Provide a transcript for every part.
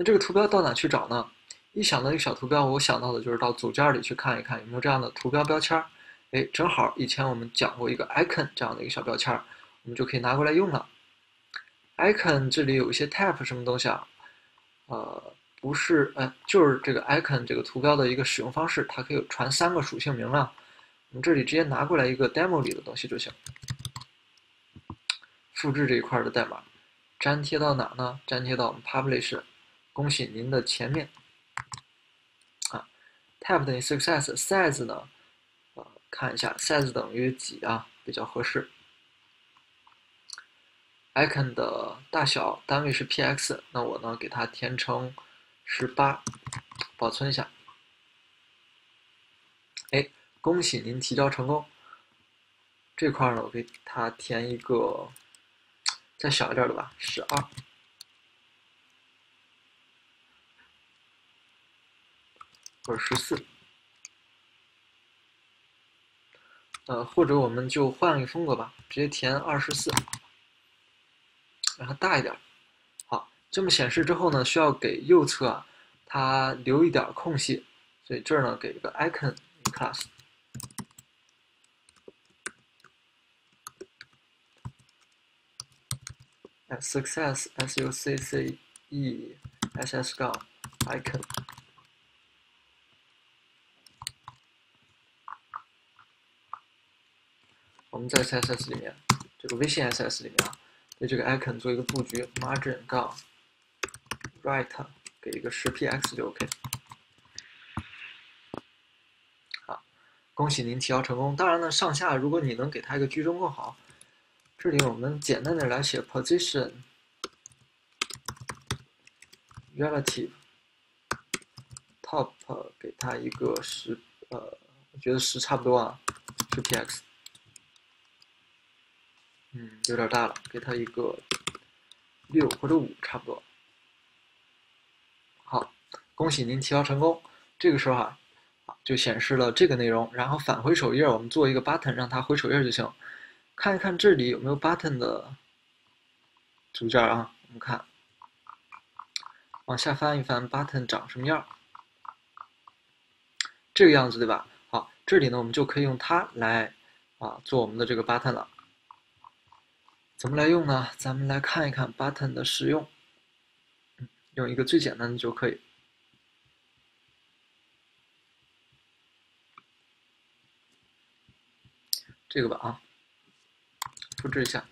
这个图标到哪去找呢？一想到一个小图标，我想到的就是到组件里去看一看有没有这样的图标标签。哎，正好以前我们讲过一个 icon 这样的一个小标签，我们就可以拿过来用了。icon 这里有一些 type 什么东西啊？不是，就是这个 icon 这个图标的一个使用方式，它可以传3个属性名啊。我们这里直接拿过来一个 demo 里的东西就行，复制这一块的代码，粘贴到哪呢？粘贴到我们 publish， 恭喜您的前面。type 等于 success，size 呢？看一下 size 等于几啊？比较合适。icon 的大小单位是 px， 那我呢给它填成18，保存一下。哎，恭喜您提交成功。这块呢，我给它填一个再小一点的吧，12或者14。或者我们就换一个风格吧，直接填24，让它大一点。好，这么显示之后呢，需要给右侧啊，它留一点空隙，所以这儿呢给一个 icon class。success succe_ss-icon。我们在 CSS 里面，这个微信 SS 里面啊，对这个 icon 做一个布局 ，margin 杠 right 给一个10px 就 OK。好，恭喜您提交成功。当然呢，上下如果你能给它一个居中更好。这里我们简单的来写 position relative top 给它一个10，我觉得10差不多啊，10px。有点大了，给它一个6或者5差不多。好，恭喜您提交成功。这个时候啊，就显示了这个内容，然后返回首页，我们做一个 button， 让它回首页就行。看一看这里有没有 button 的组件啊？我们看，往下翻一翻 ，button 长什么样？这个样子对吧？好，这里呢我们就可以用它来做我们的这个 button 了。怎么来用呢？咱们来看一看 button 的使用。用一个最简单的就可以。这个吧啊，复制一下，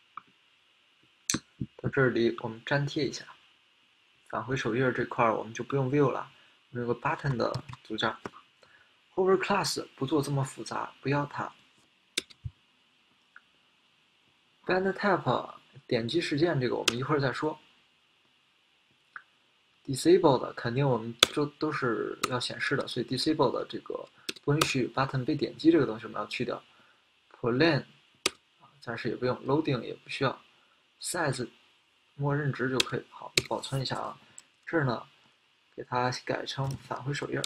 到这里我们粘贴一下，返回首页这块我们就不用 view 了，我们有个 button 的组件。hover class 不做这么复杂，不要它。band type 点击事件这个我们一会儿再说。disabled 肯定我们都是要显示的，所以 disabled 这个不允许 button 被点击这个东西我们要去掉。Polen 暂时也不用 ，loading 也不需要 ，size 默认值就可以。好，保存一下啊。这儿呢，给它改成返回首页。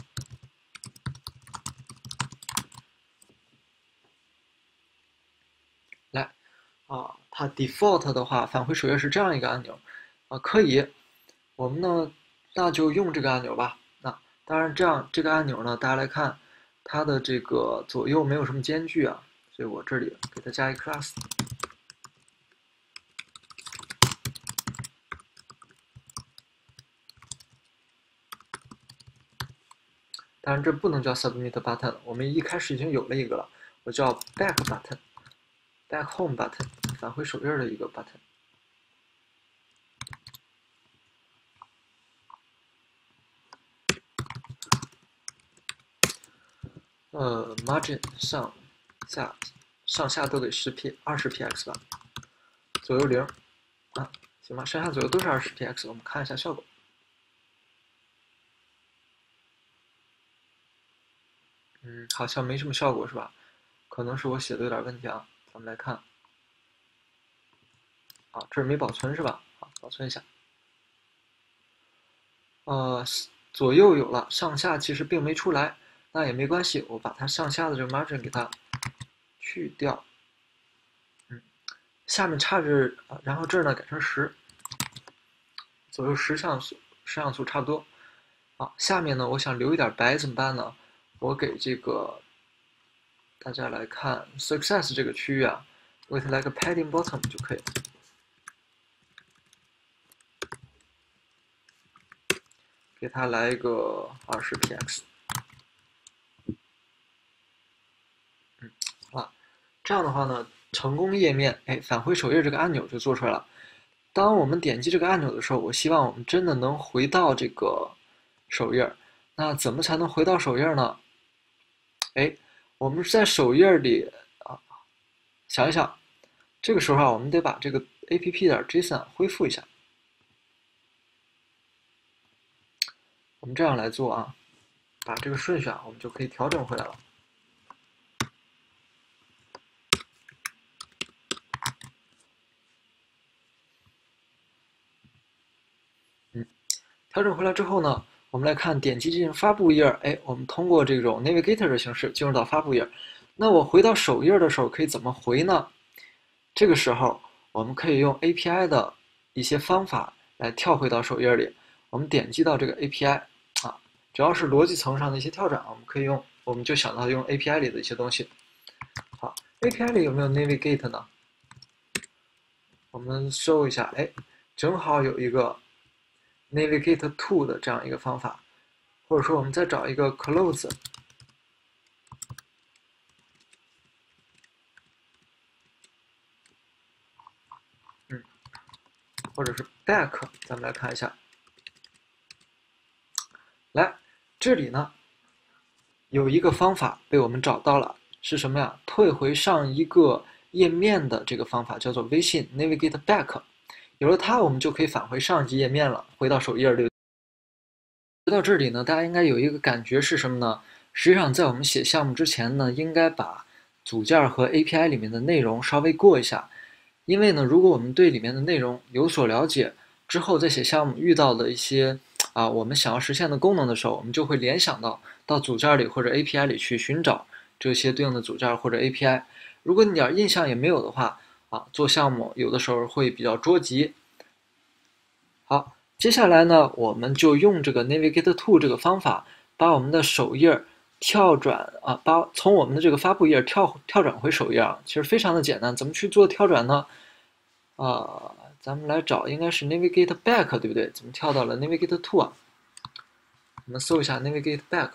来它 default 的话，返回首页是这样一个按钮可以。我们呢，那就用这个按钮吧。当然，这个按钮呢，大家来看，它的这个左右没有什么间距啊，所以我这里给它加一 class。当然，这不能叫 submit button， 我们一开始已经有了一个了，我叫 back button，back home button， 返回首页的一个 button。margin 上下都得20px 吧，左右0行吧，上下左右都是20px，我们看一下效果。好像没什么效果是吧？可能是我写的有点问题啊，咱们来看。这儿没保存是吧？好，保存一下。左右有了，上下其实并没出来，那也没关系，我把它上下的这个 margin 给它去掉。下面差值然后这儿呢改成10，左右10像素摄像头差不多。好，下面呢，我想留一点白怎么办呢？我给这个大家来看 success 这个区域啊，我给它来个 padding bottom 就可以了。给它来一个20px。好了，这样的话呢，成功页面，返回首页这个按钮就做出来了。当我们点击这个按钮的时候，我希望我们真的能回到这个首页。那怎么才能回到首页呢？我们在首页里啊，想一想，这个时候啊，我们得把这个 app.json 恢复一下。我们这样来做啊，把这个顺序啊，我们就可以调整回来了。调整回来之后呢，我们来看点击进发布页，我们通过这种 Navigator 的形式进入到发布页。那我回到首页的时候可以怎么回呢？这个时候我们可以用 API 的一些方法来跳回到首页里。我们点击到这个 API 啊，只要是逻辑层上的一些跳转，我们就想到用 API 里的一些东西。好 ，API 里有没有 Navigate 呢？我们搜一下，正好有一个 Navigate to 的这样一个方法，或者说我们再找一个 close，或者是 back， 咱们来看一下。来，这里呢有一个方法被我们找到了，是什么呀？退回上一个页面的这个方法叫做微信 Navigate Back。有了它，我们就可以返回上一级页面了，回到首页里。到这里呢，大家应该有一个感觉是什么呢？实际上，在我们写项目之前呢，应该把组件和 API 里面的内容稍微过一下，因为呢，如果我们对里面的内容有所了解之后，在写项目遇到的一些我们想要实现的功能的时候，我们就会联想到组件里或者 API 里去寻找这些对应的组件或者 API。如果你点印象也没有的话，做项目有的时候会比较着急。好，接下来呢，我们就用这个 Navigate to 这个方法，把我们的首页跳转从我们的这个发布页跳转回首页啊，其实非常的简单。怎么去做跳转呢？咱们来找，应该是 Navigate Back， 对不对？怎么跳到了 Navigate to 啊？我们搜一下 Navigate Back。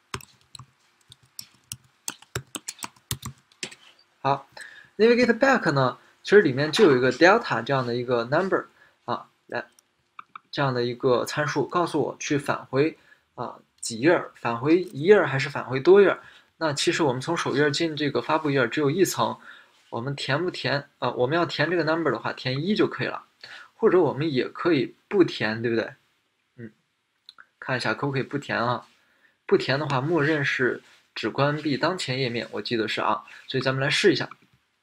好 ，Navigate Back 呢，其实里面就有一个 Delta 这样的一个 number 这样的一个参数，告诉我去返回几页，返回一页还是返回多页？那其实我们从首页进这个发布页只有一层，我们填不填我们要填这个 number 的话，填1就可以了，或者我们也可以不填，对不对？看一下可不可以不填啊？不填的话，默认是只关闭当前页面，我记得是啊，所以咱们来试一下。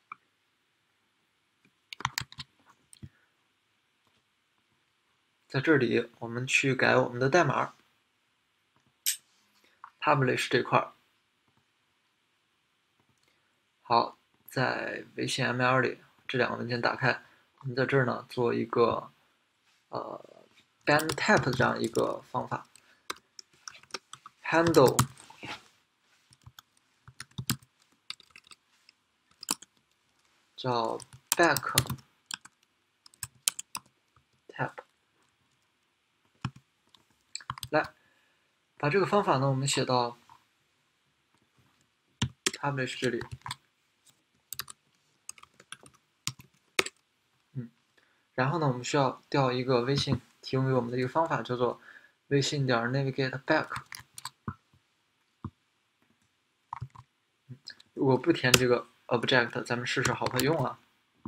在这里，我们去改我们的代码 ，publish 这块儿。好，在微信 ML 里，这两个文件打开，我们在这儿呢做一个band type 的这样一个方法 ，handle 叫 back type。来，把这个方法呢，我们写到 publish 这里。然后呢，我们需要调一个微信提供给我们的一个方法，叫做微信点 navigate back。如果不填这个 object， 咱们试试好不好用啊？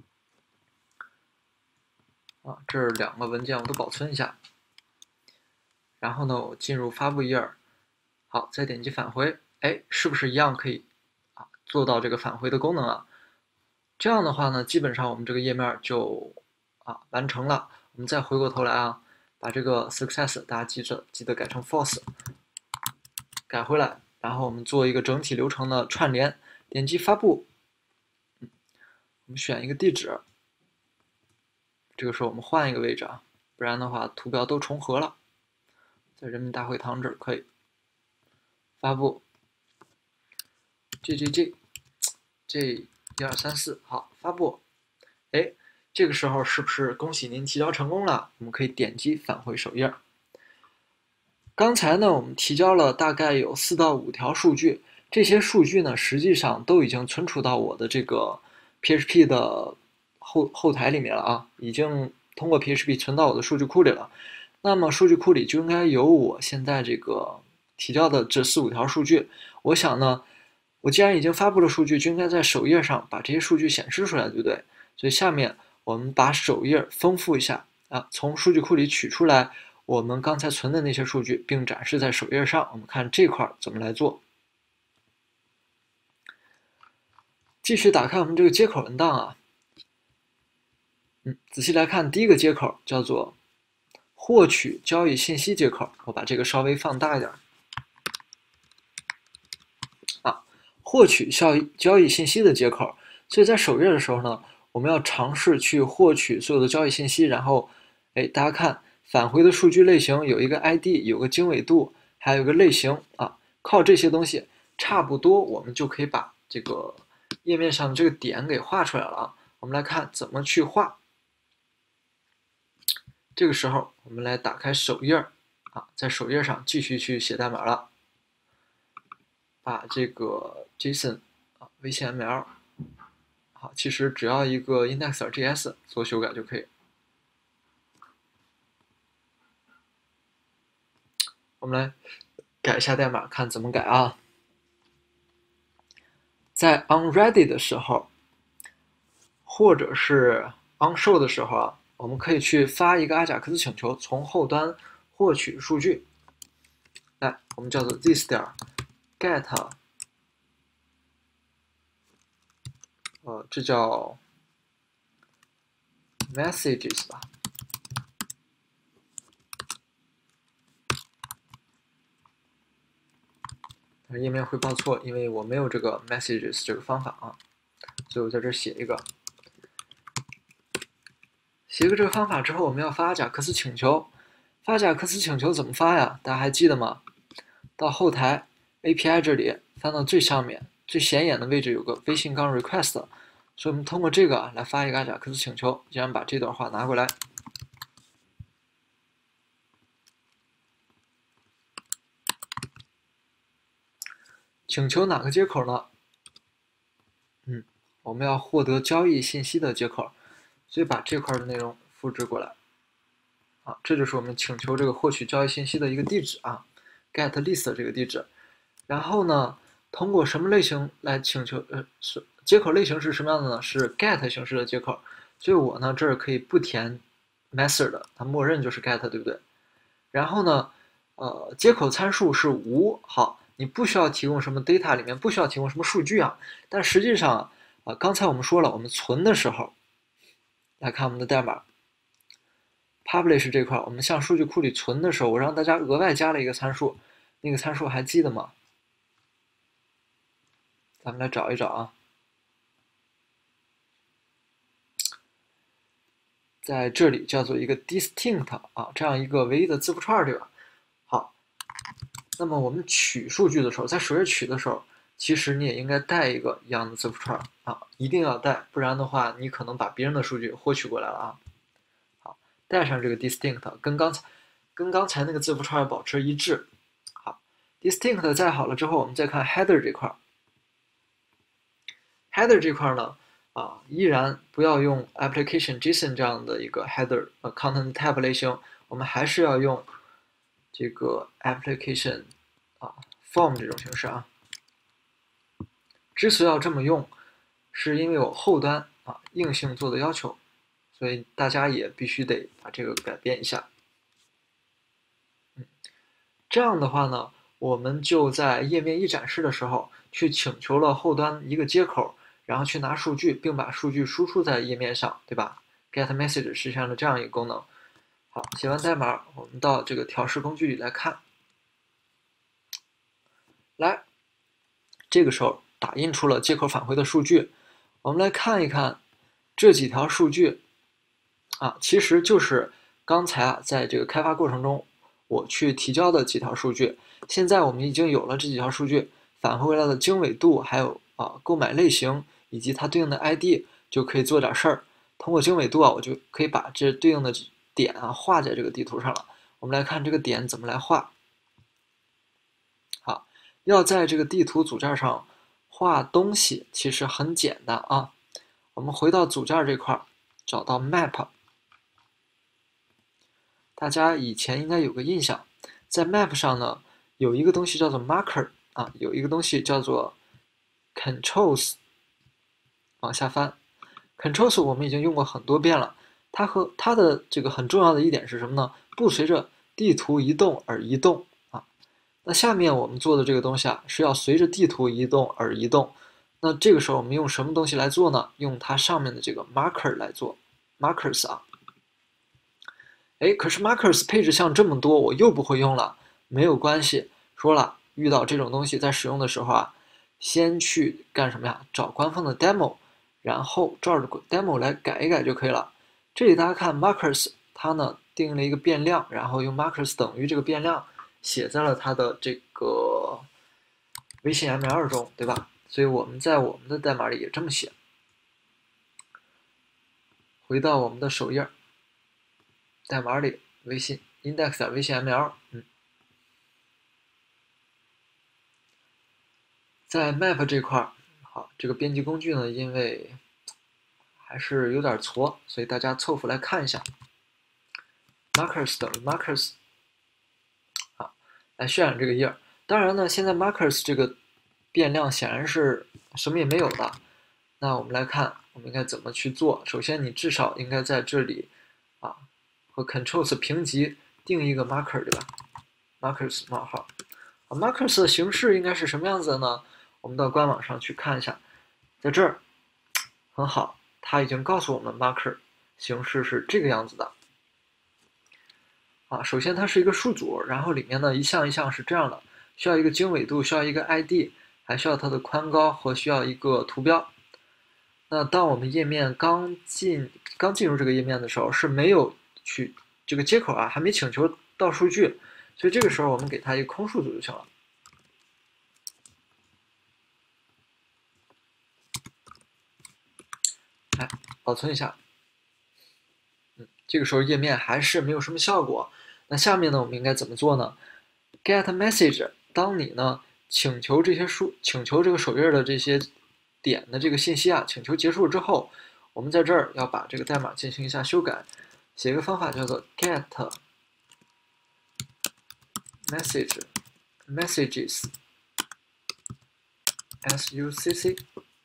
这两个文件我都保存一下。然后呢，我进入发布页，好，再点击返回，是不是一样可以做到这个返回的功能啊？这样的话呢，基本上我们这个页面就完成了。我们再回过头来把这个 success 大家记得改成 false， 改回来，然后我们做一个整体流程的串联，点击发布，我们选一个地址，这个时候我们换一个位置不然的话图标都重合了。 在人民大会堂这儿可以发布 J1、2、3、4，好，发布。哎，这个时候是不是恭喜您提交成功了？我们可以点击返回首页。刚才呢，我们提交了大概有4到5条数据，这些数据呢，实际上都已经存储到我的这个 PHP 的后台里面了啊，已经通过 PHP 存到我的数据库里了。那么数据库里就应该有我现在这个提交的这4、5条数据。我想呢，我既然已经发布了数据，就应该在首页上把这些数据显示出来，对不对？所以下面我们把首页丰富一下啊，从数据库里取出来我们刚才存的那些数据，并展示在首页上。我们看这块怎么来做。继续打开我们这个接口文档啊，仔细来看，第一个接口叫做获取交易信息接口，我把这个稍微放大一点啊，获取交易信息的接口。所以在首页的时候呢，我们要尝试去获取所有的交易信息，然后，大家看返回的数据类型有一个 ID， 有个经纬度，还有一个类型啊，靠这些东西差不多，我们就可以把这个页面上的这个点给画出来了啊。我们来看怎么去画。这个时候，我们来打开首页啊，在首页上继续去写代码了，把这个 JSON 啊、VCML 好，其实只要一个 index.js 做修改就可以。我们来改一下代码，看怎么改啊。在 onReady 的时候，或者是 onShow 的时候啊，我们可以去发一个阿贾克斯请求，从后端获取数据。来，我们叫做 this 点 get， 这叫 messages 吧。但是页面会报错，因为我没有这个 messages 这个方法啊，所以我在这写一个。写个这个方法之后，我们要发阿贾克斯请求。发阿贾克斯请求怎么发呀？大家还记得吗？到后台 API 这里翻到最上面最显眼的位置有个微信杠 request， 所以我们通过这个来发一个阿贾克斯请求。既然把这段话拿过来，请求哪个接口呢？我们要获得交易信息的接口，所以把这块的内容复制过来。啊，这就是我们请求这个获取交易信息的一个地址啊 ，get list 这个地址。然后呢，通过什么类型来请求？接口类型是什么样的呢？是 get 形式的接口。所以我呢这儿可以不填 method， 它默认就是 get， 对不对？然后呢，接口参数是无。好，你不需要提供什么 data 里面不需要提供什么数据啊。但实际上刚才我们说了，我们存的时候，来看我们的代码。publish 这块，我们向数据库里存的时候，我让大家额外加了一个参数，那个参数还记得吗？咱们来找一找啊，在这里叫做一个 distinct 啊，这样一个唯一的字符串，对吧？好，那么我们取数据的时候，在首页取的时候，其实你也应该带一个一样的字符串啊，一定要带，不然的话，你可能把别人的数据获取过来了啊。带上这个 distinct， 跟刚才那个字符串保持一致。好 ，distinct 带好了之后，我们再看 header 这块。header 这块呢，依然不要用 application JSON 这样的一个 header content type 类型，我们还是要用这个 application form 这种形式啊。之所以要这么用，是因为我后端硬性做的要求。所以大家也必须得把这个改变一下。这样的话呢，我们就在页面一展示的时候，去请求了后端一个接口，然后去拿数据，并把数据输出在页面上，对吧 ？Get message 实现了这样一个功能。好，写完代码，我们到这个调试工具里来看。来，这个时候打印出了接口返回的数据。我们来看一看这几条数据。其实就是刚才在这个开发过程中， 我去提交的几条数据。现在我们已经有了这几条数据，返回来的经纬度，还有购买类型以及它对应的 ID， 就可以做点事儿。通过经纬度我就可以把这对应的点画在这个地图上了。我们来看这个点怎么来画。好，要在这个地图组件上画东西，其实很简单啊。我们回到组件这块，找到 Map。大家以前应该有个印象，在 Map 上呢，有一个东西叫做 Marker 有一个东西叫做 Controls。往下翻 ，Controls 我们已经用过很多遍了。它的这个很重要的一点是什么呢？不随着地图移动而移动啊。那下面我们做的这个东西是要随着地图移动而移动。那这个时候我们用什么东西来做呢？用它上面的这个 Marker 来做 Markers 可是 Markers 配置项这么多，我又不会用了。没有关系，说了，遇到这种东西在使用的时候先去干什么呀？找官方的 demo， 然后照着 demo 来改一改就可以了。这里大家看 Markers， 它呢定了一个变量，然后用 Markers 等于这个变量写在了它的这个微信 ML 中，对吧？所以我们在我们的代码里也这么写。回到我们的首页，代码里微信 index 微信 ML，在 Map 这块好，这个编辑工具呢，因为还是有点矬，所以大家凑合来看一下。Markers 等于 Markers， 来渲染这个页。当然呢，现在 Markers 这个变量显然是什么也没有的。那我们来看，我们应该怎么去做？首先，你至少应该在这里和 Controls 平级定一个 Marker， 对吧 ？Markers 冒号。Markers 的形式应该是什么样子的呢？我们到官网上去看一下，在这儿很好，它已经告诉我们 Marker 形式是这个样子的。首先它是一个数组，然后里面呢一项一项是这样的，需要一个经纬度，需要一个 ID， 还需要它的宽高和需要一个图标。那当我们页面刚进入这个页面的时候，是没有去这个接口还没请求到数据，所以这个时候我们给它一个空数组就行了。来保存一下，这个时候页面还是没有什么效果。那下面呢，我们应该怎么做呢 ？Get message， 当你呢请求这个首页的这些点的这个信息请求结束之后，我们在这儿要把这个代码进行一下修改，写一个方法叫做 get messages succ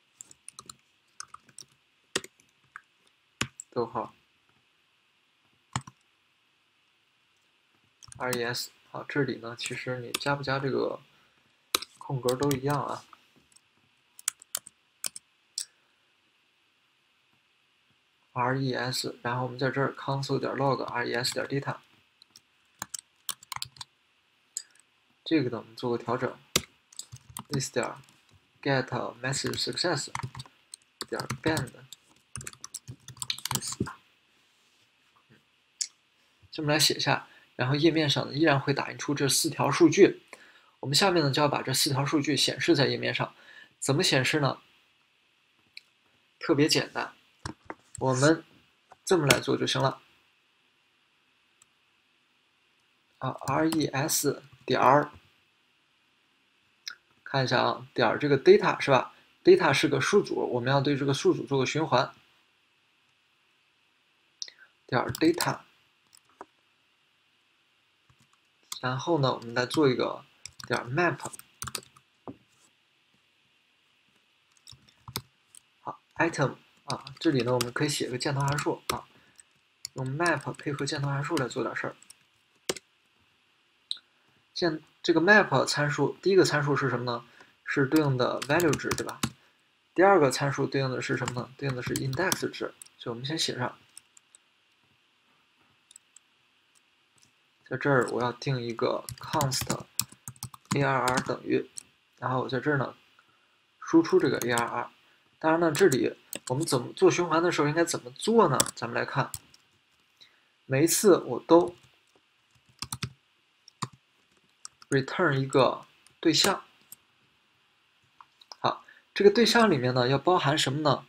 逗号 res。好，这里呢，其实你加不加这个空格都一样res， 然后我们在这儿 console 点 log res 点 data， 这个呢我们做个调整 ，this 点 get message success 点 band， 这么来写下，然后页面上呢依然会打印出这4条数据。我们下面呢就要把这4条数据显示在页面上，怎么显示呢？特别简单，我们这么来做就行了。res 点儿，看一下点这个 data 是吧 ？data 是个数组，我们要对这个数组做个循环。点 data， 然后呢，我们再做一个点 map。好 ，item 这里呢我们可以写个箭头函数用 map 配合箭头函数来做点事儿。这个 map 参数，第一个参数是什么呢？是对应的 value 值，对吧？第二个参数对应的是什么呢？对应的是 index 值，所以我们先写上。在这儿我要定一个 const arr 等于，然后我在这儿呢输出这个 arr。当然呢，这里我们怎么做循环的时候应该怎么做呢？咱们来看，每一次我都 return 一个对象。好，这个对象里面呢要包含什么呢？